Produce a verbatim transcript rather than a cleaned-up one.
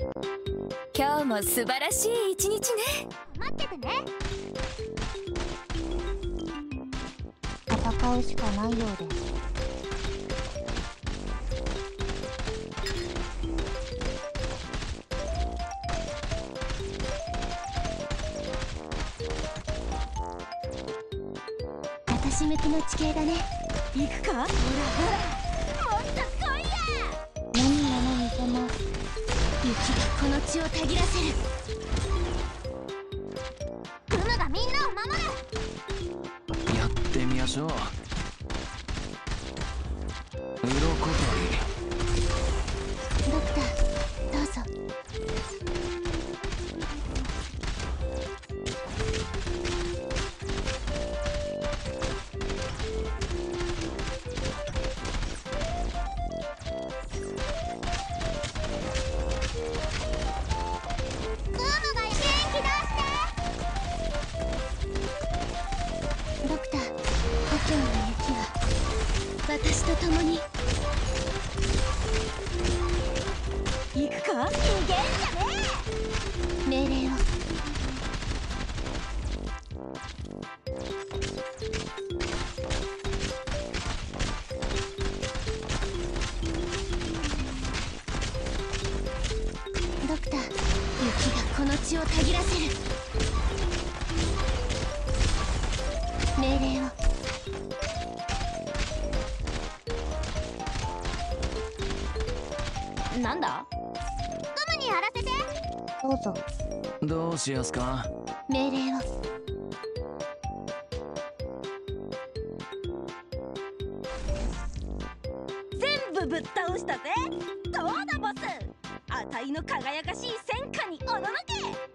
今日も素晴らしい一日ね。 待っててね。戦うしかないようです。私向きの地形だね。 行くか。ほらほら、もっと来いや。 何なのにその雪がこの地をたぎらせる。グムがみんなを守る。 やってみましょう。鱗取り。 ドクター、どうぞ。ドクター、故郷の雪は私と共に。 行くか。 逃げんじゃねえ。命令を。ドクター、雪がこの地をたぎらせる。命令を。 なんだ。 グムにやらせて。どうぞ。 どうしやすか。 命令を。 全部ぶっ倒したぜ。どうだボス。あたいの輝かしい戦果におののけ。